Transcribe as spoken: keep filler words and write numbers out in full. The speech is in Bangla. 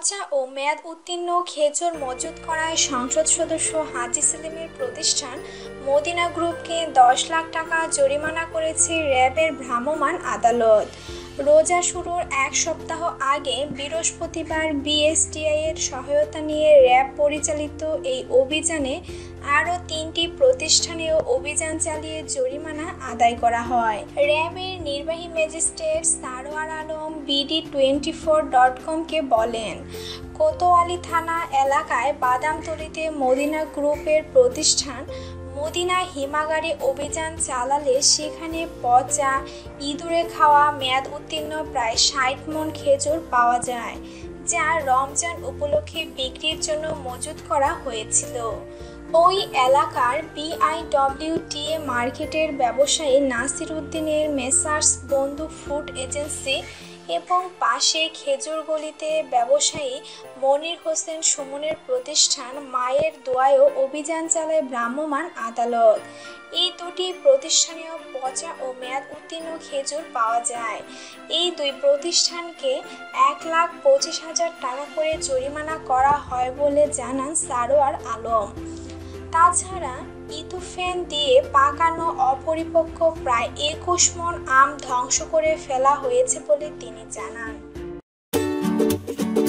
পচা ও মেয়াদ উত্তীর্ণ খেজুর মজুত করায় সংসদ সদস্য হাজী সেলিমের প্রতিষ্ঠান মদিনা গ্রুপকে দশ লাখ টাকা জরিমানা করেছে র্যাবের ভ্রাম্যমাণ আদালত। রোজা শুরুর এক সপ্তাহ আগে বৃহস্পতিবার বিএসটিআই এর সহায়তা নিয়ে র্যাব পরিচালিত এই অভিযানে আরও তিনটি প্রতিষ্ঠানেও অভিযান চালিয়ে জরিমানা আদায় করা হয়। র্যাবের নির্বাহী magistrate Sarwar Alam BD twenty four dot কমকে বলেন, কোতোয়ালি থানা এলাকায় বাদামতলীতে মদিনা গ্রুপের প্রতিষ্ঠান মদিনা হিমাগারে অভিযান চালালে সেখানে পচা, ইঁদুরে খাওয়া, মেয়াদ উত্তীর্ণ প্রায় ষাট মণ খেজুর পাওয়া যায়, যা রমজান উপলক্ষে বিক্রির জন্য মজুত করা হয়েছিল। ওই এলাকার বিআইডব্লিউটিএ মার্কেটের ব্যবসায়ী নাসির উদ্দিনের মেসার্স বন্ধু ফুড এজেন্সি এবং পাশে খেজুরগলিতে ব্যবসায়ী মনির হোসেন সুমনের প্রতিষ্ঠান মায়ের দোয়ায়ও অভিযান চালায় ভ্রাম্যমাণ আদালত। এই দুটি প্রতিষ্ঠানেও পচা ও মেয়াদ উত্তীর্ণ খেজুর পাওয়া যায়। এই দুই প্রতিষ্ঠানকে এক লাখ পঁচিশ হাজার টাকা করে জরিমানা করা হয় বলে জানান সারোয়ার আলম। তাছাড়া ইথোফেন দিয়ে পাকানো অপরিপক্ক প্রায় একুশ মণ আম ধ্বংস করে ফেলা হয়েছে বলে তিনি জানান।